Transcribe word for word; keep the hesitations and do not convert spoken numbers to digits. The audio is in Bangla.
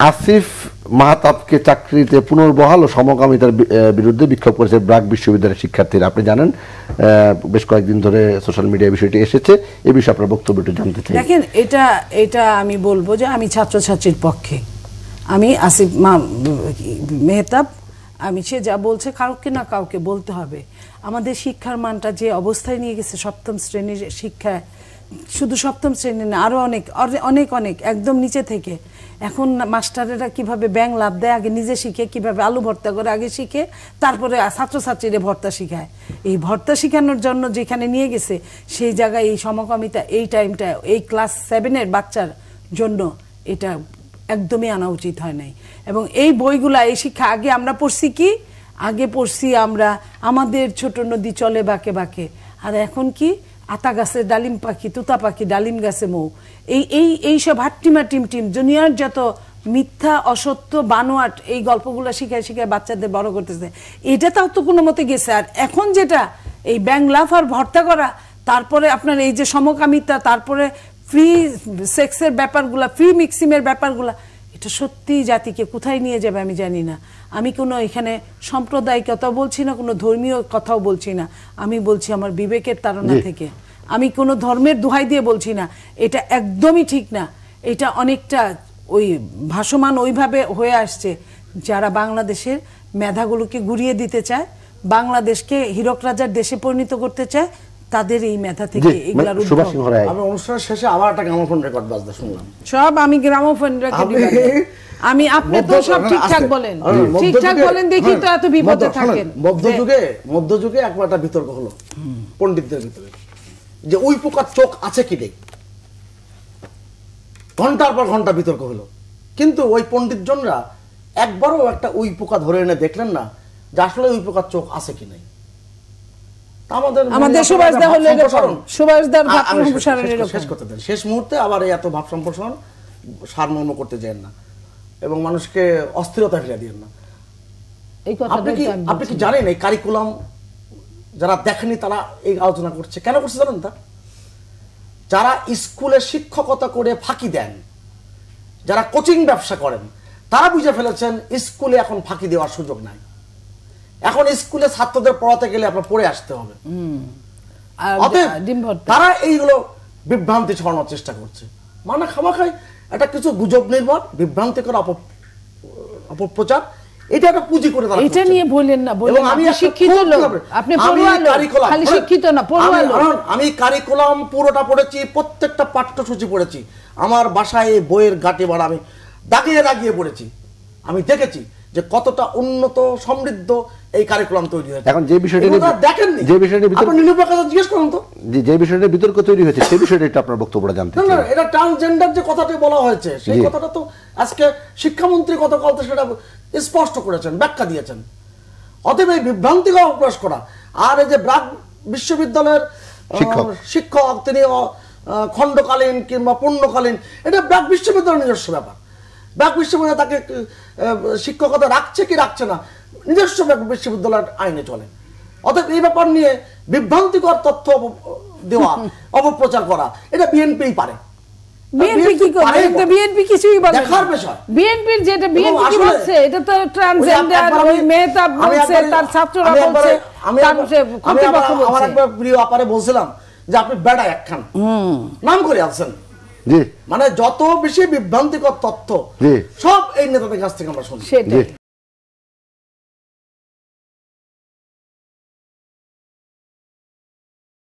আসিফ মাহতাবকে চাকরিতে পুনর্বহাল ও সমকামিতার বিরুদ্ধে বিক্ষোভ করেছে ব্র্যাক বিশ্ববিদ্যালয়ের শিক্ষার্থীরা। আপনি জানেন বেশ কয়েকদিন ধরে সোশ্যাল মিডিয়ায় বিষয়টি এসেছে, এই বিষয়ে আপনার বক্তব্যটা জানতে চাই। দেখেন, এটা এটা আমি বলবো যে আমি ছাত্রছাত্রীর পক্ষে, আমি আসিফ মেহতাব, আমি সে যা বলছে কাউকে না কাউকে বলতে হবে। আমাদের শিক্ষার মানটা যে অবস্থায় নিয়ে গেছে, সপ্তম শ্রেণীর শিক্ষা, শুধু সপ্তম শ্রেণী না, আরও অনেক অনেক অনেক একদম নিচে থেকে এখন মাস্টারেরা কিভাবে ব্যাং লাভ দেয় আগে নিজে শিখে, কিভাবে আলু ভর্তা করে আগে শিখে, তারপরে ছাত্রছাত্রীরা ভর্তা শিখায়। এই ভর্তা শিখানোর জন্য যেখানে নিয়ে গেছে সেই জায়গায় এই সমকামিতা এই টাইমটা এই ক্লাস সেভেনের বাচ্চার জন্য এটা একদমই আনা উচিত হয় নাই। এবং এই বইগুলা এই শিক্ষা আগে আমরা পড়ছি কি, আগে পড়ছি আমরা আমাদের ছোট নদী চলে বাঁকে বাঁকে, আর এখন কি আতা গাছে ডালিম পাখি, তুতা পাখি ডালিম গাছে মৌ, এই এই এইসব হাট্টিমা টিম টিম দুনিয়ার যত মিথ্যা অসত্য বানোয়াট এই গল্পগুলো শিখায় শিখায় বাচ্চাদের বড় করতেছে। এটা তাও তো কোনো মতে গেছে। আর এখন যেটা এই ব্যাং লাফ আর ভর্তা করা, তারপরে আপনার এই যে সমকামিতা, তারপরে ফ্রি সেক্সের ব্যাপারগুলা, ফ্রি মিক্সিংয়ের ব্যাপারগুলা, এটা সত্যি জাতিকে কোথায় নিয়ে যাবে আমি জানি না। আমি কোনো এখানে সাম্প্রদায়িকতা বলছি না, কোনো ধর্মীয় কথাও বলছি না, আমি বলছি আমার বিবেকের তাড়না থেকে। আমি কোনো ধর্মের দোহাই দিয়ে বলছি না, এটা একদমই ঠিক না। এটা অনেকটা ওই ভাসমান ওইভাবে হয়ে আসছে যারা বাংলাদেশের মেধাগুলোকে গুড়িয়ে দিতে চায়, বাংলাদেশকে হীরক রাজার দেশে পরিণত করতে চায়, তাদের এই মেধা থেকে এগুলার উদ্ভব। আমি অনুষ্ঠানের শেষে আবার একটা গ্রামোফোন রেকর্ড বাজতে শুনলাম। সব আমি গ্রামোফোন রেকর্ড, আমি আপনি তো সব ঠিকঠাক বলেন, ঠিকঠাক বলেন, দেখি তো এত বিপদে থাকেন। মধ্যযুগে মধ্যযুগে একটা বিতর্ক হলো পণ্ডিতদের ভিতরে যে ওই পোকার চোখ আছে কি নেই, ঘন্টার পর ঘন্টা বিতর্ক হলো, কিন্তু ওই পণ্ডিতজনরা একবারও একটা উই পোকা ধরে এনে দেখলেন না যে আসলে উই পোকার চোখ আছে কি নাই। আমাদের আমাদের সুভাষদা হলো এরকম, সুভাষদার ভাব সম্প্রসারণ এরকম। শেষ করতে দেন, শেষ মুহূর্তে আবার এই এত ভাব সম্প্রসারণ সারমর্ম করতে যান না এবং মানুষকে অস্থিরতা ফেলে দিয়েন না। এই কথা আপনি কি আপনি কি জানেন এই কারিকুলাম যারা দেখেনি তারা এই আলোচনা করছে কেন করছে জানেন? তা যারা স্কুলে শিক্ষকতা করে ফাঁকি দেন, যারা কোচিং ব্যবসা করেন, তারা বুঝে ফেলেছেন স্কুলে এখন ফাঁকি দেওয়ার সুযোগ নাই। এখন স্কুলে ছাত্রদের পড়াতে গেলে আপনার পড়ে আসতে হবে। তারা এইগুলো বিভ্রান্তি ছড়ানোর চেষ্টা করছে, মানে খামাখাই একটা কিছু গুজব নির্ভর বিভ্রান্তিকর অপপ্রচার, এটা একটা পুঁজি করে তারা এটা নিয়ে বলেন না, বলেন আমি শিক্ষিত লোক, আপনি পড়ুয়া লোক, খালি শিক্ষিত না পড়ুয়া লোক। আমি কারিকুলাম পুরোটা পড়েছি, প্রত্যেকটা পাঠ্যসূচি পড়েছি, আমার বাসায় এই বইয়ের গাঁটে বাড়া আমি দাগিয়ে দাগিয়ে পড়েছি। আমি দেখেছি যে কতটা উন্নত সমৃদ্ধ এই কারিকুলাম তৈরি হয়েছে। এখন যে বিষয়টা দেখেননি, যে বিষয়টা আপনি নীলুফার কাছে জিজ্ঞেস করুন তো, যে বিষয়টা বিতর্ক তৈরি হয়েছে সেই বিষয়টা একটু আপনার বক্তব্যটা জানতে চাই। না, এটা ট্রান্সজেন্ডার যে কথাটি বলা হয়েছে সেই কথাটা তো আজকে শিক্ষামন্ত্রী গতকাল তো সেটা স্পষ্ট করেছেন, ব্যাখ্যা দিয়েছেন। অতএব এই বিভ্রান্তিকে অপ্রকাশ করা, আর এই যে ব্র্যাক বিশ্ববিদ্যালয়ের শিক্ষক তিনি খণ্ডকালীন কিংবা পূর্ণকালীন, এটা ব্র্যাক বিশ্ববিদ্যালয়ের নিজস্ব ব্যাপার। ব্র্যাক বিশ্ববিদ্যালয় তাকে শিক্ষকতা রাখছে কি রাখছে না নিজস্ব বিশ্ববিদ্যালয়ের আইনে চলে। অতএব এই ব্যাপার নিয়ে বিভ্রান্তিকর তথ্য দেওয়া, অপপ্রচার করা, এটা বিএনপি পারে। বিএনপি কি করে? তো বিএনপি কিছুই বলে না, দেখার বিষয়। বিএনপির যেটা বিএনপি কি বলছে এটা তো ট্রান্সজেন্ডার, ওই মেহতাব বলছে, তার ছাত্ররা বলছে, তার কর্তৃপক্ষ বলছে। আমার একবার প্রিয় আপারে বলছিলাম যে আপনি বেড়া একখান নাম করে আছেন, মানে যত বেশি বিভ্রান্তিকর তথ্য সব এই নেতাদের কাছ থেকে আমরা শুনি।